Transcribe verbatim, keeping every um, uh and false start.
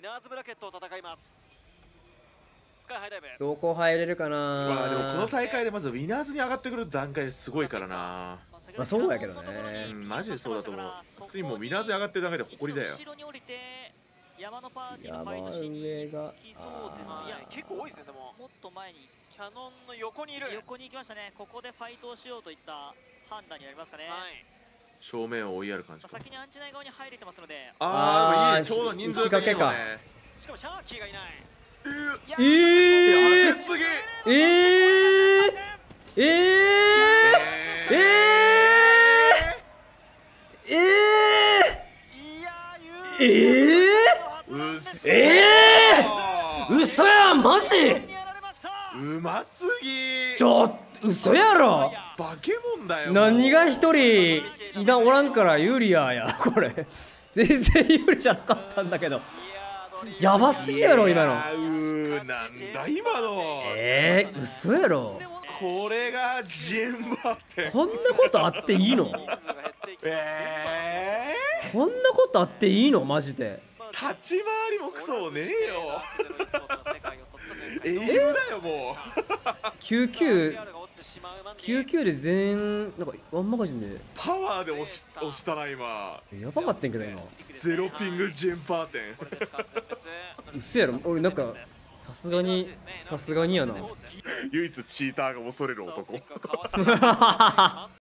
ィナーズブラケットを戦います。スカイハイダイブ。 どこ入れるかな。 まあでもこの大会でまずウィナーズに上がってくる段階ですごいからな。 まあそうやけどね。 うん、マジでそうだと思う。普通にもうウィナーズに上がってるだけで誇りだよ。 山のパーティー山のファイトシーンに上が。 行きそうですね。いや結構多いですね。でももっと前にキャノンの横にいる。横に行きましたね。ここでファイトをしようといった判断になりますかね。はい。 正面を追いやる感じか。 先にアンチナイ側に入れてますので。 ああ、いい、ちょうど人数掛けか。 しかもシャーキーがいない。 ええー、 すげえ。 えー、えー、えー、えー、えー、えー、嘘やんマジ。 うますぎ。 ちょ嘘やろ。 化け物だよ。 何が一人いなおらんから有利ややこれ全然有利じゃなかったんだけど。やばすぎやろ今の。 うーなんだ今の。 えー、嘘やろ。 これがジェンバーってこんなことあっていいの。 えー、こんなことあっていいのマジで。 立ち回りもクソもねえよ。英雄だよもう。 きゅうきゅうきゅうきゅうで全なんかワンマガジンでパワーで押し押したな今。 やばかったんけど今。 ゼロピングジェンパー店。 嘘やろ。俺なんかさすがにさすがにやな。 唯一チーターが恐れる男。